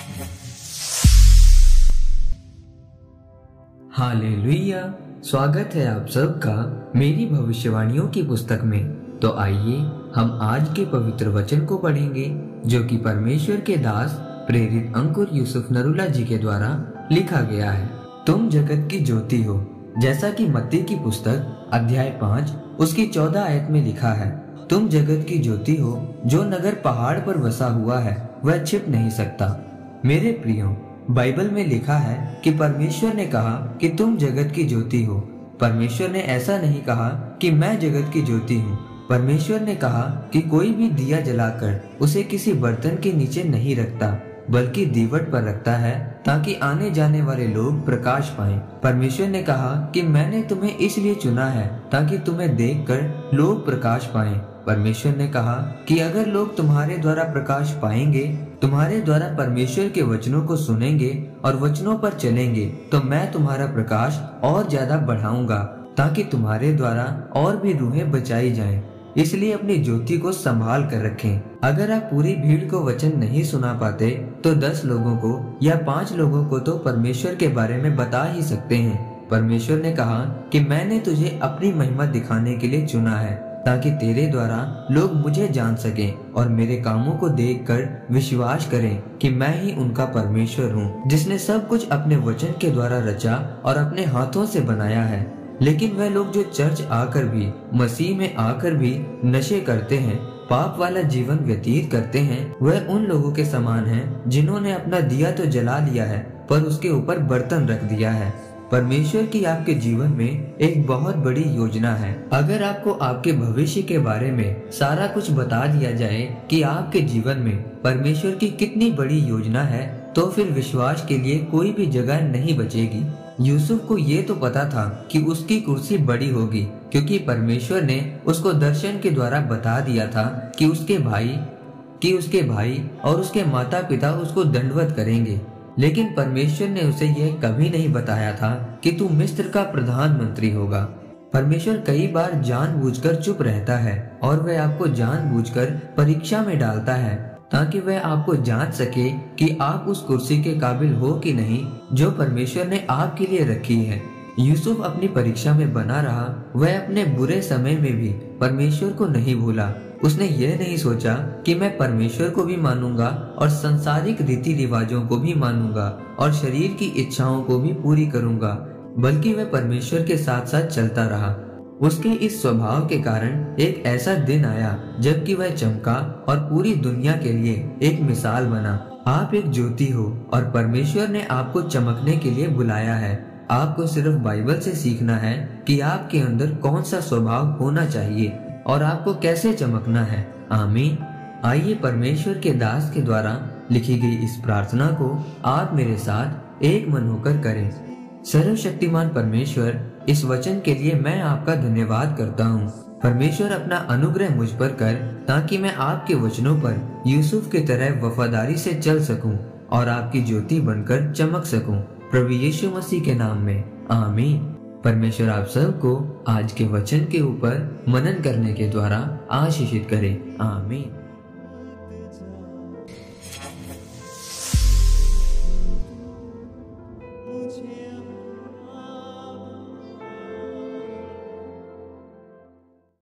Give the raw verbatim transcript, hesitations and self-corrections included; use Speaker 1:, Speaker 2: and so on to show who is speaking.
Speaker 1: Hallelujah. स्वागत है आप सबका मेरी भविष्यवाणियों की पुस्तक में। तो आइए हम आज के पवित्र वचन को पढ़ेंगे जो कि परमेश्वर के दास प्रेरित अंकुर यूसुफ नरूला जी के द्वारा लिखा गया है। तुम जगत की ज्योति हो, जैसा कि मत्ती की पुस्तक अध्याय पाँच उसकी चौदह आयत में लिखा है। तुम जगत की ज्योति हो, जो नगर पहाड़ पर बसा हुआ है वह छिप नहीं सकता। मेरे प्रियो, बाइबल में लिखा है कि परमेश्वर ने कहा कि तुम जगत की ज्योति हो। परमेश्वर ने ऐसा नहीं कहा कि मैं जगत की ज्योति हूँ। परमेश्वर ने कहा कि कोई भी दिया जलाकर उसे किसी बर्तन के नीचे नहीं रखता, बल्कि दीवट पर रखता है ताकि आने जाने वाले लोग प्रकाश पाएं। परमेश्वर ने कहा कि मैंने तुम्हें इसलिए चुना है ताकि तुम्हें देखकर लोग प्रकाश पाएं। परमेश्वर ने कहा कि अगर लोग तुम्हारे द्वारा प्रकाश पाएंगे, तुम्हारे द्वारा परमेश्वर के वचनों को सुनेंगे और वचनों पर चलेंगे, तो मैं तुम्हारा प्रकाश और ज्यादा बढ़ाऊंगा ताकि तुम्हारे द्वारा और भी रूहें बचाई जाएं। इसलिए अपनी ज्योति को संभाल कर रखें। अगर आप पूरी भीड़ को वचन नहीं सुना पाते तो दस लोगों को या पांच लोगों को तो परमेश्वर के बारे में बता ही सकते हैं। परमेश्वर ने कहा कि मैंने तुझे अपनी महिमा दिखाने के लिए चुना है ताकि तेरे द्वारा लोग मुझे जान सकें और मेरे कामों को देखकर विश्वास करें कि मैं ही उनका परमेश्वर हूँ, जिसने सब कुछ अपने वचन के द्वारा रचा और अपने हाथों से बनाया है। लेकिन वह लोग जो चर्च आकर भी, मसीह में आकर भी नशे करते हैं, पाप वाला जीवन व्यतीत करते हैं, वह उन लोगों के समान हैं जिन्होंने अपना दिया तो जला लिया है पर उसके ऊपर बर्तन रख दिया है। परमेश्वर की आपके जीवन में एक बहुत बड़ी योजना है। अगर आपको आपके भविष्य के बारे में सारा कुछ बता दिया जाए कि आपके जीवन में परमेश्वर की कितनी बड़ी योजना है, तो फिर विश्वास के लिए कोई भी जगह नहीं बचेगी। यूसुफ को ये तो पता था कि उसकी कुर्सी बड़ी होगी, क्योंकि परमेश्वर ने उसको दर्शन के द्वारा बता दिया था कि उसके भाई कि उसके भाई और उसके माता पिता उसको दंडवत करेंगे। लेकिन परमेश्वर ने उसे यह कभी नहीं बताया था कि तू मिस्र का प्रधानमंत्री होगा। परमेश्वर कई बार जानबूझकर चुप रहता है और वह आपको जानबूझकर परीक्षा में डालता है ताकि वह आपको जांच सके कि आप उस कुर्सी के काबिल हो कि नहीं जो परमेश्वर ने आपके लिए रखी है। यूसुफ अपनी परीक्षा में बना रहा। वह अपने बुरे समय में भी परमेश्वर को नहीं भूला। उसने यह नहीं सोचा कि मैं परमेश्वर को भी मानूंगा और सांसारिक रीति रिवाजों को भी मानूंगा और शरीर की इच्छाओं को भी पूरी करूंगा, बल्कि वह परमेश्वर के साथ साथ चलता रहा। उसके इस स्वभाव के कारण एक ऐसा दिन आया जबकि वह चमका और पूरी दुनिया के लिए एक मिसाल बना। आप एक ज्योति हो और परमेश्वर ने आपको चमकने के लिए बुलाया है। आपको सिर्फ बाइबल से सीखना है कि आपके अंदर कौन सा स्वभाव होना चाहिए और आपको कैसे चमकना है। आमीन। आइए परमेश्वर के दास के द्वारा लिखी गई इस प्रार्थना को आप मेरे साथ एक मन होकर करें। सर्वशक्तिमान परमेश्वर, इस वचन के लिए मैं आपका धन्यवाद करता हूँ। परमेश्वर अपना अनुग्रह मुझ पर कर ताकि मैं आपके वचनों पर यूसुफ की तरह वफादारी से चल सकूं और आपकी ज्योति बनकर चमक सकूं। प्रभु यीशु मसीह के नाम में आमीन। परमेश्वर आप सबको आज के वचन के ऊपर मनन करने के द्वारा आशीषित करे। आमीन।